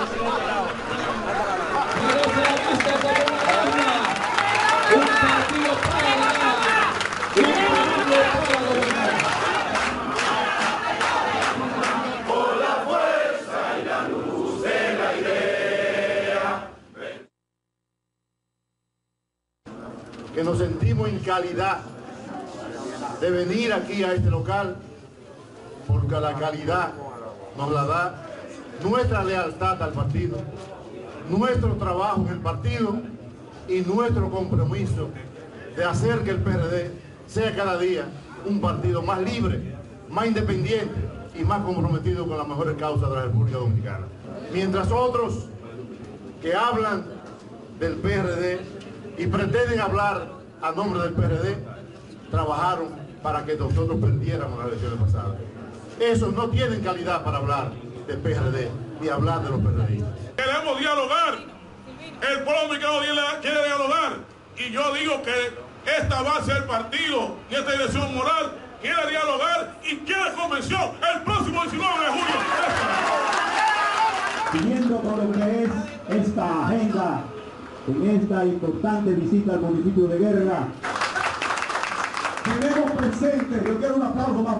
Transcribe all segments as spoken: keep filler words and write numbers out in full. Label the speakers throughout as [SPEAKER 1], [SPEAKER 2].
[SPEAKER 1] Que nos sentimos en calidad de venir aquí a este local, porque la calidad nos la da nuestra lealtad al partido, nuestro trabajo en el partido y nuestro compromiso de hacer que el P R D sea cada día un partido más libre, más independiente y más comprometido con las mejores causas de la República Dominicana. Mientras otros que hablan del P R D y pretenden hablar a nombre del P R D, trabajaron para que nosotros perdiéramos las elecciones pasadas. Esos no tienen calidad para hablar del P R D ni hablar de los PRDistas.
[SPEAKER 2] Queremos dialogar, el pueblo dominicano quiere dialogar, y yo digo que esta base del partido y esta dirección moral quiere dialogar y quiere convención el próximo diecinueve de julio.
[SPEAKER 3] Siguiendo con lo que es esta agenda, en esta importante visita al municipio de Guerra, tenemos presente, yo quiero un aplauso más.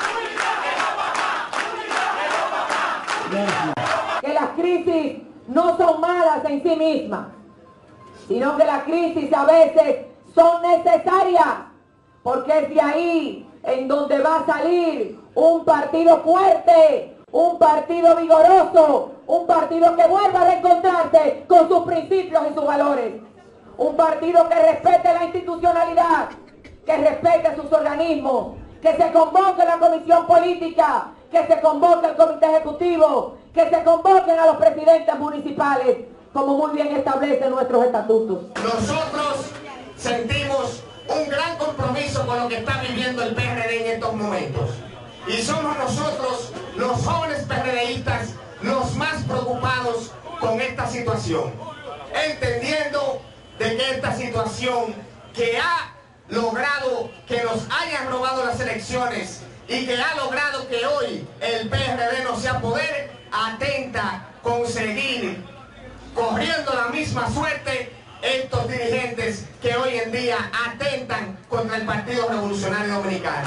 [SPEAKER 4] Que las crisis no son malas en sí mismas, sino que las crisis a veces son necesarias, porque es de ahí en donde va a salir un partido fuerte, un partido vigoroso, un partido que vuelva a reencontrarse con sus principios y sus valores, un partido que respete la institucionalidad, que respete sus organismos, que se convoque la comisión política, que se convoque el comité ejecutivo, que se convoquen a los presidentes municipales, como muy bien establecen nuestros estatutos.
[SPEAKER 5] Nosotros sentimos un gran compromiso con lo que está viviendo el P R D en estos momentos. Y somos nosotros, los jóvenes PRDistas, los más preocupados con esta situación. Entendiendo de que esta situación que ha logrado que nos hayan robado las elecciones y que ha logrado que hoy el P R D no sea poder, atenta con seguir corriendo la misma suerte estos dirigentes que hoy en día atentan contra el Partido Revolucionario Dominicano.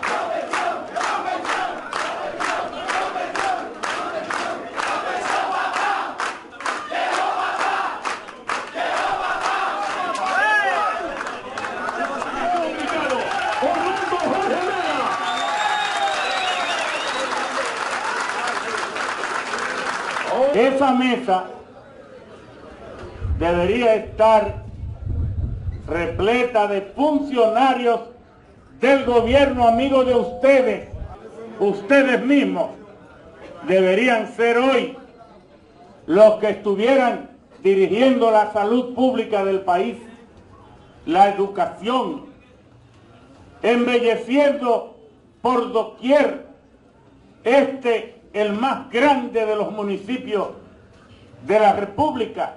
[SPEAKER 6] Esa mesa debería estar repleta de funcionarios del gobierno amigo de ustedes. Ustedes mismos deberían ser hoy los que estuvieran dirigiendo la salud pública del país, la educación, embelleciendo por doquier este, el más grande de los municipios de la República,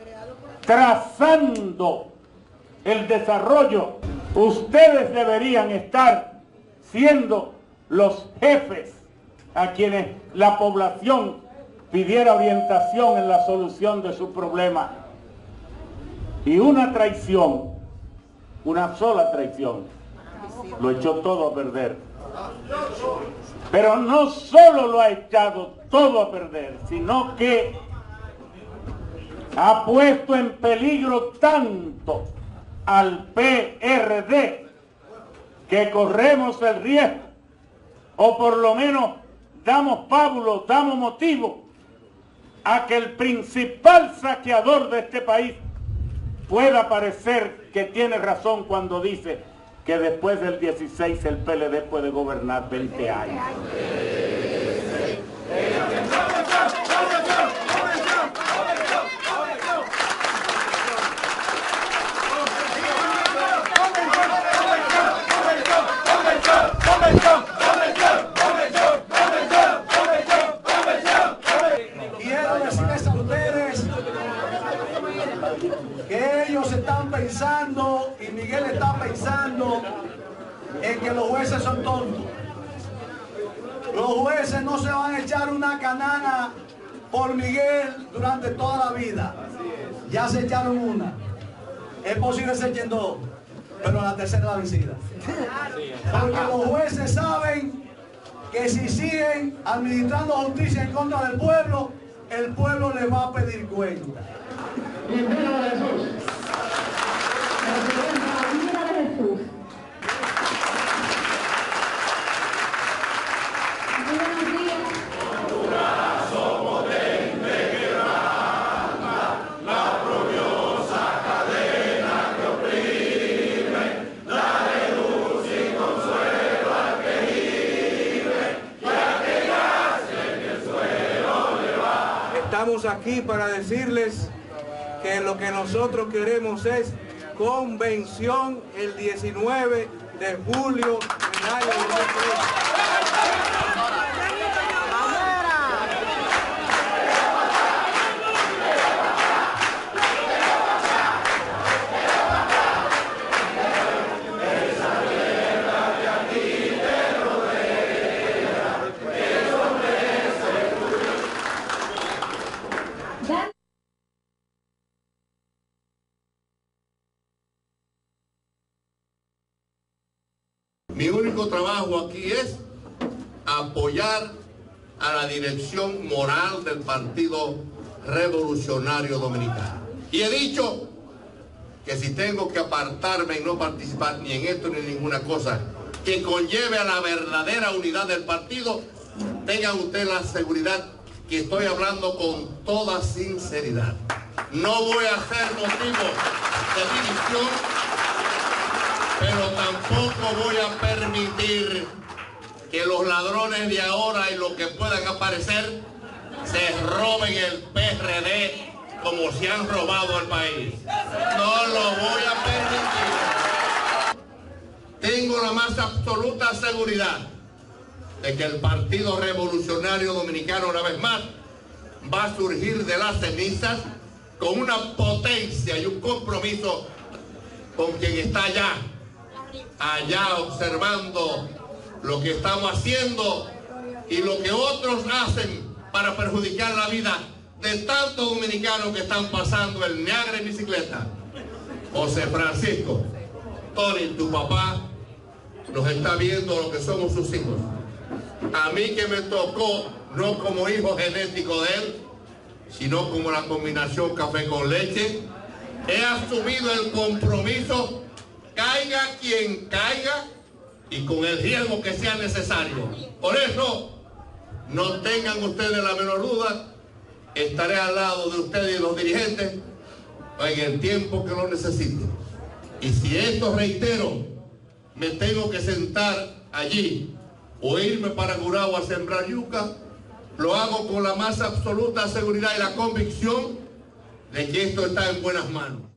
[SPEAKER 6] trazando el desarrollo. Ustedes deberían estar siendo los jefes a quienes la población pidiera orientación en la solución de su problema. Y una traición, una sola traición, lo echó todo a perder. Pero no solo lo ha echado todo a perder, sino que ha puesto en peligro tanto al P R D que corremos el riesgo, o por lo menos damos pábulo, damos motivo a que el principal saqueador de este país pueda parecer que tiene razón cuando dice que después del dieciséis el P L D puede gobernar veinte años.
[SPEAKER 7] Quiero decirles a ustedes que ellos están pensando, y Miguel está pensando, en que los jueces son tontos. Los jueces no se van a echar una canana por Miguel durante toda la vida. Ya se echaron una. Es posible que se echen dos, pero la tercera es la vencida. Porque los jueces saben que si siguen administrando justicia en contra del pueblo, el pueblo les va a pedir cuenta.
[SPEAKER 8] En viva de Jesús. Viva de Jesús. Muy buenos días.
[SPEAKER 9] Estamos aquí para decirles que lo que nosotros queremos es convención el diecinueve de julio del año dos mil trece.
[SPEAKER 10] Mi único trabajo aquí es apoyar a la dirección moral del Partido Revolucionario Dominicano. Y he dicho que si tengo que apartarme y no participar ni en esto ni en ninguna cosa que conlleve a la verdadera unidad del partido, tengan ustedes la seguridad que estoy hablando con toda sinceridad. No voy a ser motivo de división, pero tampoco voy a permitir que los ladrones de ahora y los que puedan aparecer se roben el P R D como se han robado el país. No lo voy a permitir. Tengo la más absoluta seguridad de que el Partido Revolucionario Dominicano, una vez más, va a surgir de las cenizas con una potencia y un compromiso con quien está allá, allá observando lo que estamos haciendo y lo que otros hacen para perjudicar la vida de tantos dominicanos que están pasando el Niágara en bicicleta. José Francisco, Tony, tu papá nos está viendo lo que somos sus hijos. A mí que me tocó no como hijo genético de él, sino como la combinación café con leche, he asumido el compromiso, caiga quien caiga y con el riesgo que sea necesario. Por eso, no tengan ustedes la menor duda, estaré al lado de ustedes y los dirigentes en el tiempo que lo necesiten. Y si esto, reitero, me tengo que sentar allí o irme para Gurabo a sembrar yuca, lo hago con la más absoluta seguridad y la convicción de que esto está en buenas manos.